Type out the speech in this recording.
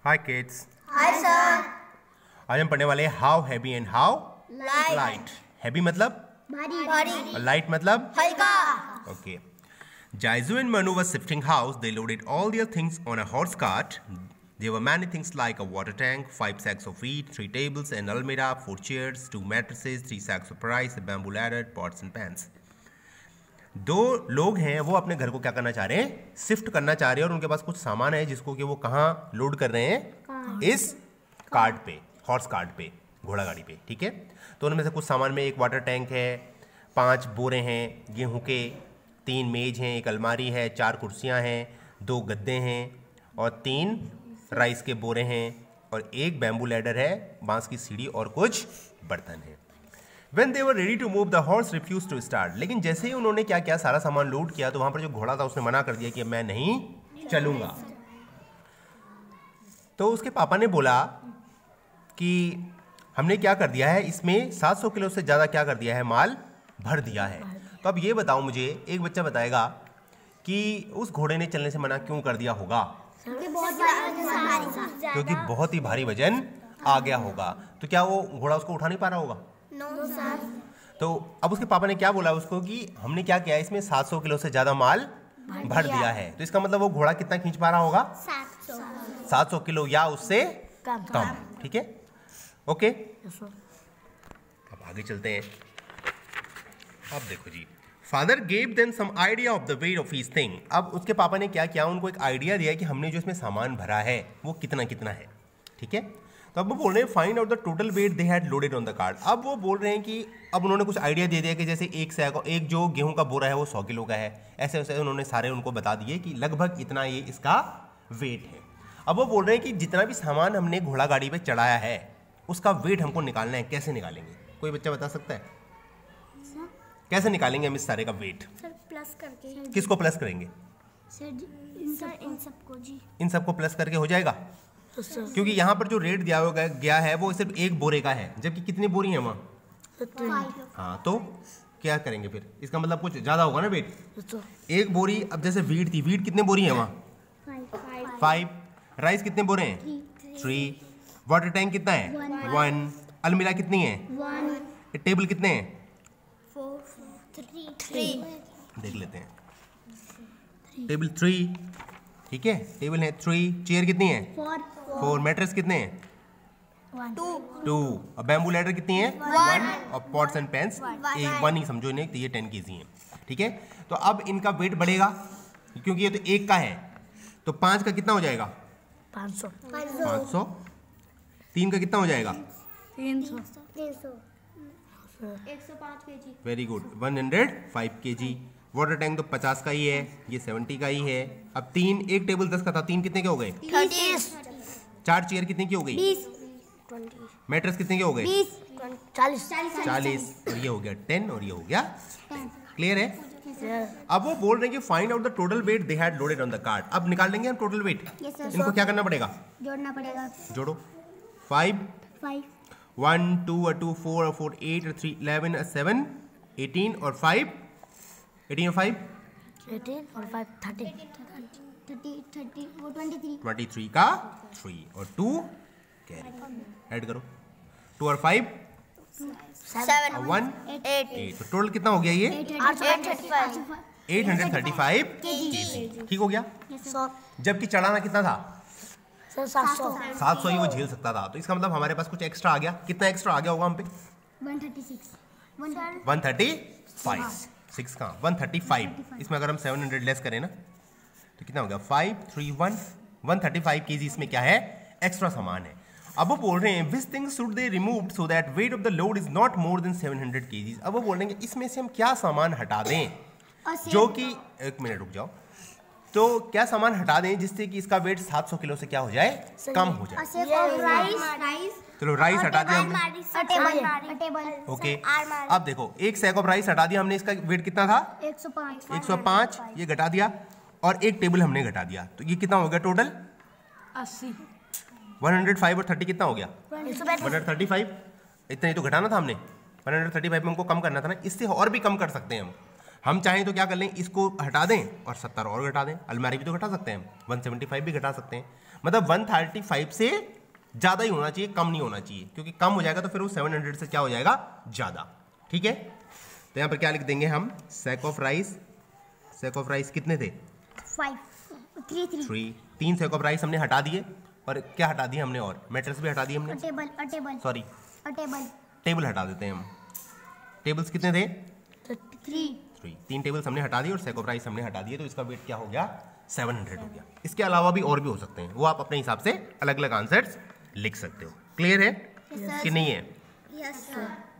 हाय kids. Hi sir. आज हम पढ़ने वाले हैं how heavy and how light. Heavy मतलब भारी और लाइट मतलब हल्का। Okay. Jaizu and Manu were shifting house. They loaded all their things on a horse cart. There were many things like a water tank, 5 sacks of wheat, 3 tables, an almirah, 4 chairs, 2 mattresses, 3 sacks of rice, a bamboo ladder, pots and pans. दो लोग हैं, वो अपने घर को क्या करना चाह रहे हैं? शिफ्ट करना चाह रहे हैं, और उनके पास कुछ सामान है जिसको कि वो कहाँ लोड कर रहे हैं? इस कार्ट पे, हॉर्स कार्ट पे, घोड़ा गाड़ी पे। ठीक है, तो उनमें से कुछ सामान में एक वाटर टैंक है, 5 बोरे हैं गेहूं के, 3 मेज हैं, एक अलमारी है, 4 कुर्सियां हैं, 2 गद्दे हैं और 3 राइस के बोरे हैं और एक बैम्बू लैडर है, बांस की सीढ़ी और कुछ बर्तन हैं। When they were ready to move, the horse refused to start. लेकिन जैसे ही उन्होंने क्या किया, सारा सामान लोड किया, तो वहां पर जो घोड़ा था उसने मना कर दिया कि मैं नहीं चलूंगा। तो उसके पापा ने बोला कि हमने क्या कर दिया है, इसमें 700 किलो से ज़्यादा क्या कर दिया है, माल भर दिया है। तो अब ये बताओ मुझे, एक बच्चा बताएगा कि उस घोड़े ने चलने से मना क्यों कर दिया होगा? क्योंकि बहुत ही भारी वजन आ गया होगा। तो क्या वो घोड़ा उसको उठा नहीं पा रहा होगा? No sir. तो अब उसके पापा ने क्या बोला उसको कि हमने क्या किया, इसमें 700 किलो से ज्यादा माल भर दिया है। तो इसका मतलब वो घोड़ा कितना खींच पा रहा होगा? 700 किलो या उससे कम। ठीक है, ओके। अब आगे चलते हैं। अब देखो जी, father gave them some idea of the weight of each thing. अब उसके पापा ने क्या किया, उनको एक आइडिया दिया कि हमने जो इसमें सामान भरा है वो कितना कितना है। ठीक है, तो अब वो बोल रहे हैं find out the total weight they had loaded on the cart. अब वो बोल रहे हैं कि अब उन्होंने कुछ आइडिया दे दिया कि जैसे एक जो गेहूं का बोरा है वो 100 किलो का है, ऐसे ऐसे उन्होंने सारे उनको बता दिए कि लगभग इतना ये इसका वेट है। अब वो बोल रहे हैं कि जितना भी सामान हमने घोड़ा गाड़ी पे चढ़ाया है उसका वेट हमको निकालना है। कैसे निकालेंगे? कोई बच्चा बता सकता है? कैसे निकालेंगे हम इस सारे का वेट? सर प्लस करके। किसको प्लस करेंगे? सर इन सबको जी। इन सबको प्लस करके हो जाएगा, क्योंकि यहाँ पर जो रेट दिया गया है वो सिर्फ एक बोरे का है, जबकि कितनी बोरी है वहाँ? हाँ, तो क्या करेंगे फिर? इसका मतलब कुछ ज्यादा होगा ना वेट। एक बोरी, अब जैसे वीट थी, वीट कितने बोरी है वहाँ? 5। राइस कितने बोरे हैं? 3। वाटर टैंक कितना है? 1। अलमीरा कितनी है? 1। टेबल कितने हैं? 3। देख लेते हैं। टेबल 3, ठीक है, टेबल है 3। चेयर कितनी है? 4। मैट्रेस कितने हैं? 2। और बैम्बू लैडर कितनी है? 1। और पॉट्स एंड पैंस 1 ही समझो इन्हें, तो ये 10 kg है। ठीक है, तो अब इनका वेट बढ़ेगा क्योंकि ये तो एक का है, तो 5 का कितना हो जाएगा? 500। 3 का कितना हो जाएगा? 300। 105 kg। Very good, 105 kg। Water tank तो 50 का ही है, ये 70 का ही है। अब 3, एक टेबल 10 का था, 3 कितने के हो गए? 30। 4 चेयर कितने की हो गई? 20। मैट्रेस कितने के हो गए? 20। 40। 40। और ये हो गया 10 और ये हो गया 10। क्लियर है? अब वो बोल रहे हैं कि find out the total weight they had loaded on the cart. अब निकाल लेंगे हम टोटल वेट। इनको क्या करना पड़ेगा? जोड़ना पड़ेगा। जोड़ो। 5 1 2 2 4 4 8 3 11 7 18 और 5 18 और 5 18 और 5 30 वो 23 का 3 और 2 कैरी ऐड करो। 2 और 5 7 और 1 8। तो टोटल कितना हो गया ये? 835 kg। ठीक हो गया। जबकि चढ़ाना कितना था? 700 ही वो झेल सकता था। तो इसका मतलब हमारे पास कुछ एक्स्ट्रा आ गया। कितना एक्स्ट्रा आ गया होगा हम पे? 135। 6 का 135। इसमें अगर हम 700 लेस करें ना तो कितना हो गया? 531। 135 kg इसमें क्या है? एक्स्ट्रा सामान है। अब वो बोल रहे हैं which things should they remove so that weight of the load is not more than 700 kg। अब वो बोल रहे हैं कि इसमें से हम क्या सामान हटा दें जो कि, एक मिनट रुक जाओ, तो क्या सामान हटा दें जिससे कि इसका वेट 700 किलो से क्या हो जाए? कम हो जाए। चलो राइस हटा दिया हमने। ओके, अब देखो एक सैक ऑफ राइस हटा दिया हमने, इसका वेट कितना था? 105। ये घटा दिया और एक टेबल हमने घटा दिया, तो ये कितना हो गया टोटल? 80। 105 और 30 कितना हो गया? 135। इतना ही तो घटाना था हमने। 135 में हमको कम करना था ना, इससे और भी कम कर सकते हैं हम चाहें तो क्या कर लें, इसको हटा दें और 70 और घटा दें। अलमारी भी तो घटा सकते हैं हम, 175 भी घटा सकते हैं। मतलब 135 से ज़्यादा ही होना चाहिए, कम नहीं होना चाहिए, क्योंकि कम हो जाएगा तो फिर वो 700 से क्या हो जाएगा, ज़्यादा। ठीक है, तो यहाँ पर क्या लिख देंगे हम, sack of rice. Sack of rice कितने थे, 3 3 सैक ऑफ राइस हमने हटा दिए, और क्या हटा दिए हमने, और मैटर्स भी हटा दिए हमने, सॉरी टेबल हटा देते हैं हम। टेबल्स कितने थे, 3 टेबल्स हमने हटा दिए और सैक ऑफ राइस हमने हटा दिए, तो इसका वेट क्या हो गया, 700 हो गया। इसके अलावा भी और भी हो सकते हैं, वो आप अपने हिसाब से अलग अलग आंसर्स लिख सकते हो। क्लियर है कि नहीं है? Yes sir.